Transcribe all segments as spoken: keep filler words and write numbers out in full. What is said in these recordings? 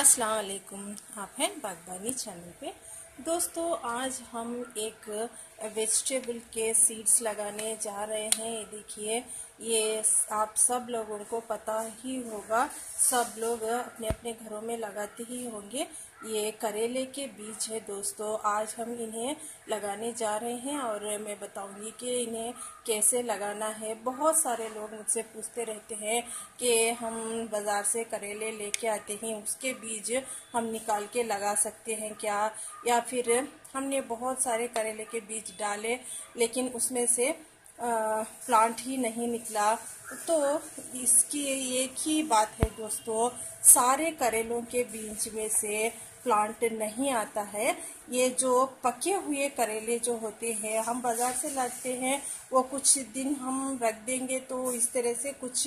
अस्सलाम वालेकुम। आप हैं बागबानी चैनल पे। दोस्तों आज हम एक वेजिटेबल के सीड्स लगाने जा रहे हैं। ये देखिए, ये आप सब लोगों को पता ही होगा, सब लोग अपने अपने घरों में लगाते ही होंगे। ये करेले के बीज है दोस्तों। आज हम इन्हें लगाने जा रहे हैं और मैं बताऊंगी कि इन्हें कैसे लगाना है। बहुत सारे लोग मुझसे पूछते रहते हैं कि हम बाज़ार से करेले लेके आते हैं, उसके बीज हम निकाल के लगा सकते हैं क्या, या फिर हमने बहुत सारे करेले के बीज डाले लेकिन उसमें से आ, प्लांट ही नहीं निकला। तो इसकी एक ही बात है दोस्तों, सारे करेलों के बीज में से प्लांट नहीं आता है। ये जो पके हुए करेले जो होते हैं हम बाज़ार से लाते हैं, वो कुछ दिन हम रख देंगे तो इस तरह से कुछ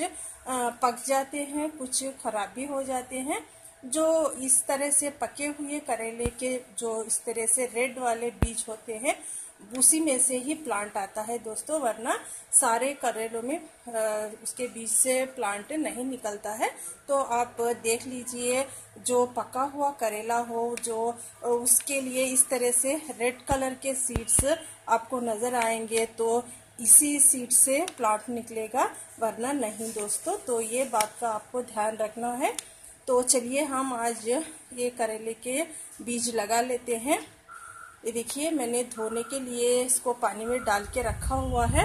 पक जाते हैं, कुछ खराब भी हो जाते हैं। जो इस तरह से पके हुए करेले के जो इस तरह से रेड वाले बीज होते हैं, उसी में से ही प्लांट आता है दोस्तों, वरना सारे करेलों में उसके बीज से प्लांट नहीं निकलता है। तो आप देख लीजिए, जो पका हुआ करेला हो जो उसके लिए इस तरह से रेड कलर के सीड्स आपको नज़र आएंगे तो इसी सीड से प्लांट निकलेगा, वरना नहीं दोस्तों। तो ये बात का आपको ध्यान रखना है। तो चलिए हम आज ये करेले के बीज लगा लेते हैं। ये देखिए, मैंने धोने के लिए इसको पानी में डाल के रखा हुआ है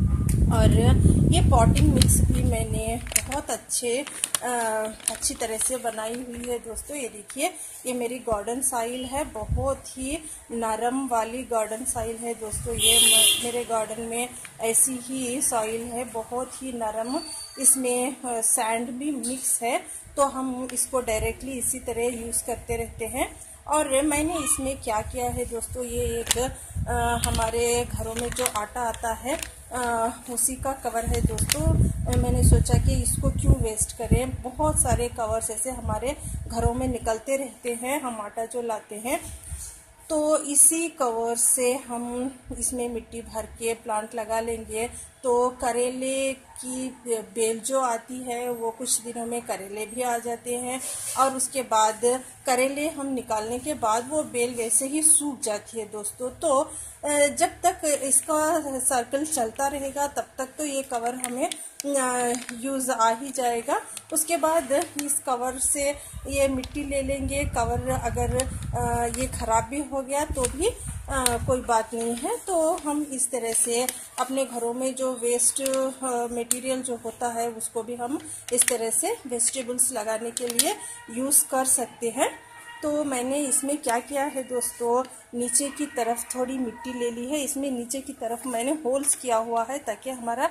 और ये पॉटिंग मिक्स भी मैंने बहुत अच्छे आ, अच्छी तरह से बनाई हुई है दोस्तों। ये देखिए, ये मेरी गार्डन सॉइल है, बहुत ही नरम वाली गार्डन सॉइल है दोस्तों। ये मेरे गार्डन में ऐसी ही सॉइल है, बहुत ही नरम। इसमें सैंड भी मिक्स है, तो हम इसको डायरेक्टली इसी तरह यूज़ करते रहते हैं। और मैंने इसमें क्या किया है दोस्तों, ये एक आ, हमारे घरों में जो आटा आता है आ, उसी का कवर है दोस्तों। मैंने सोचा कि इसको क्यों वेस्ट करें, बहुत सारे कवर्स ऐसे हमारे घरों में निकलते रहते हैं, हम आटा जो लाते हैं। तो इसी कवर से हम इसमें मिट्टी भर के प्लांट लगा लेंगे। तो करेले की बेल जो आती है वो कुछ दिनों में करेले भी आ जाते हैं, और उसके बाद करेले हम निकालने के बाद वो बेल वैसे ही सूख जाती है दोस्तों। तो जब तक इसका सर्कल चलता रहेगा तब तक तो ये कवर हमें यूज़ आ ही जाएगा। उसके बाद इस कवर से ये मिट्टी ले लेंगे। कवर अगर ये ख़राब भी हो गया तो भी आ, कोई बात नहीं है। तो हम इस तरह से अपने घरों में जो वेस्ट मटेरियल जो होता है उसको भी हम इस तरह से वेजिटेबल्स लगाने के लिए यूज़ कर सकते हैं। तो मैंने इसमें क्या किया है दोस्तों, नीचे की तरफ थोड़ी मिट्टी ले ली है। इसमें नीचे की तरफ मैंने होल्स किया हुआ है ताकि हमारा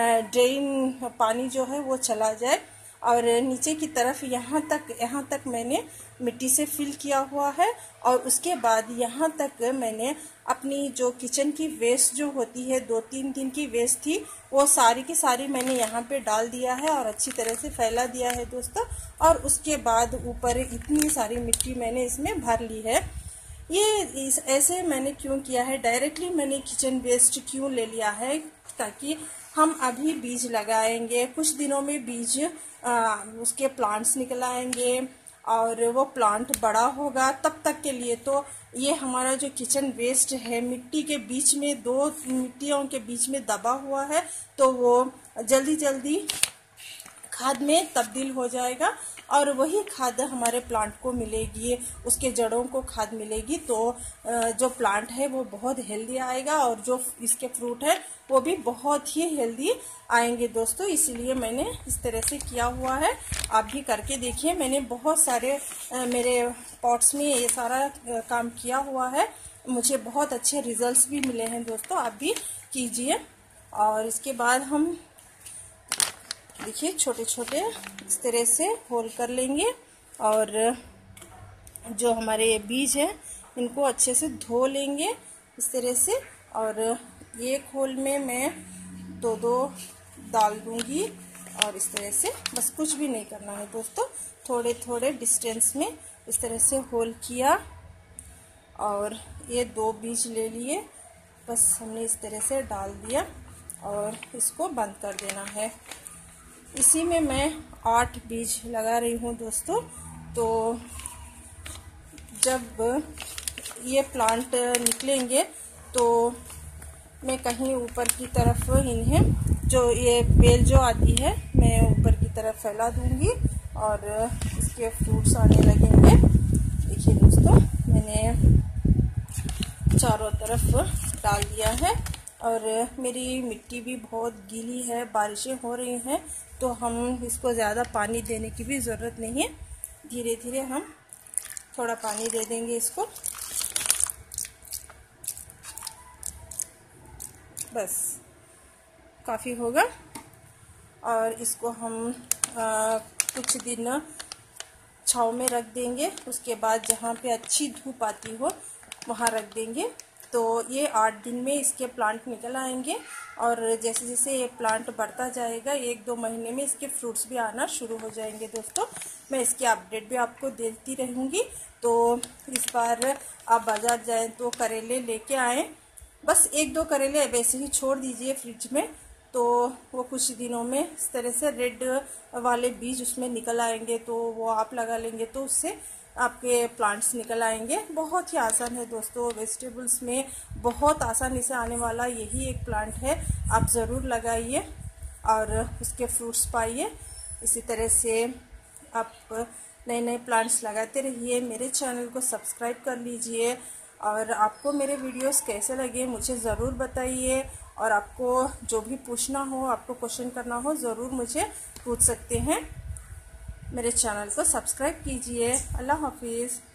ड्रेन पानी जो है वो चला जाए। और नीचे की तरफ यहाँ तक यहाँ तक मैंने मिट्टी से फिल किया हुआ है। और उसके बाद यहाँ तक मैंने अपनी जो किचन की वेस्ट जो होती है, दो तीन दिन की वेस्ट थी, वो सारी की सारी मैंने यहाँ पे डाल दिया है और अच्छी तरह से फैला दिया है दोस्तों। और उसके बाद ऊपर इतनी सारी मिट्टी मैंने इसमें भर ली है। ये इस ऐसे मैंने क्यों किया है, डायरेक्टली मैंने किचन वेस्ट क्यों ले लिया है, ताकि हम अभी बीज लगाएंगे, कुछ दिनों में बीज आ, उसके प्लांट्स निकल आएंगे और वो प्लांट बड़ा होगा। तब तक के लिए तो ये हमारा जो किचन वेस्ट है मिट्टी के बीच में, दो मिट्टियों के बीच में दबा हुआ है, तो वो जल्दी जल्दी खाद में तब्दील हो जाएगा और वही खाद हमारे प्लांट को मिलेगी, उसके जड़ों को खाद मिलेगी। तो जो प्लांट है वो बहुत हेल्दी आएगा और जो इसके फ्रूट है वो भी बहुत ही हेल्दी आएंगे दोस्तों। इसीलिए मैंने इस तरह से किया हुआ है। आप भी करके देखिए, मैंने बहुत सारे मेरे पॉट्स में ये सारा काम किया हुआ है, मुझे बहुत अच्छे रिजल्ट्स भी मिले हैं दोस्तों। आप भी कीजिए। और इसके बाद हम देखिए छोटे छोटे इस तरह से होल कर लेंगे और जो हमारे बीज हैं इनको अच्छे से धो लेंगे इस तरह से। और एक होल में मैं दो दो डाल दूंगी और इस तरह से, बस कुछ भी नहीं करना है दोस्तों, थोड़े थोड़े डिस्टेंस में इस तरह से होल किया और ये दो बीज ले लिए, बस हमने इस तरह से डाल दिया और इसको बंद कर देना है। इसी में मैं आठ बीज लगा रही हूँ दोस्तों। तो जब ये प्लांट निकलेंगे तो मैं कहीं ऊपर की तरफ इन्हें, जो ये बेल जो आती है, मैं ऊपर की तरफ फैला दूंगी और इसके फ्रूट्स आने लगेंगे। देखिए दोस्तों, मैंने चारों तरफ डाल दिया है और मेरी मिट्टी भी बहुत गीली है, बारिशें हो रही हैं, तो हम इसको ज़्यादा पानी देने की भी ज़रूरत नहीं है। धीरे धीरे हम थोड़ा पानी दे देंगे इसको, बस काफ़ी होगा। और इसको हम आ, कुछ दिन छाँव में रख देंगे। उसके बाद जहाँ पे अच्छी धूप आती हो वहाँ रख देंगे। तो ये आठ दिन में इसके प्लांट निकल आएंगे और जैसे जैसे ये प्लांट बढ़ता जाएगा, एक दो महीने में इसके फ्रूट्स भी आना शुरू हो जाएंगे। दोस्तों, मैं इसकी अपडेट भी आपको देती रहूँगी। तो इस बार आप बाज़ार जाएं तो करेले लेके आएँ, बस एक दो करेले वैसे ही छोड़ दीजिए फ्रिज में, तो वो कुछ दिनों में इस तरह से रेड वाले बीज उसमें निकल आएंगे, तो वो आप लगा लेंगे तो उससे आपके प्लांट्स निकल आएंगे। बहुत ही आसान है दोस्तों, वेजिटेबल्स में बहुत आसानी से आने वाला यही एक प्लांट है। आप ज़रूर लगाइए और उसके फ्रूट्स पाइए। इसी तरह से आप नए नए प्लांट्स लगाते रहिए। मेरे चैनल को सब्सक्राइब कर लीजिए और आपको मेरे वीडियोस कैसे लगे मुझे ज़रूर बताइए। और आपको जो भी पूछना हो, आपको क्वेश्चन करना हो, ज़रूर मुझे पूछ सकते हैं। मेरे चैनल को सब्सक्राइब कीजिए। अल्लाह हाफिज़।